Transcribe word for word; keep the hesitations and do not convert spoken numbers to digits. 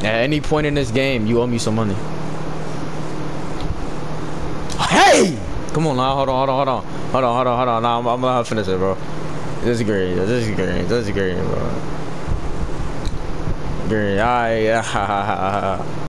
At any point in this game, you owe me some money. Hey! Come on now, hold on, hold on, hold on. Hold on, hold on, hold on. Nah, I'm, I'm gonna finish it, bro. This is green. This is green. This is green, bro. Green. Alright, yeah.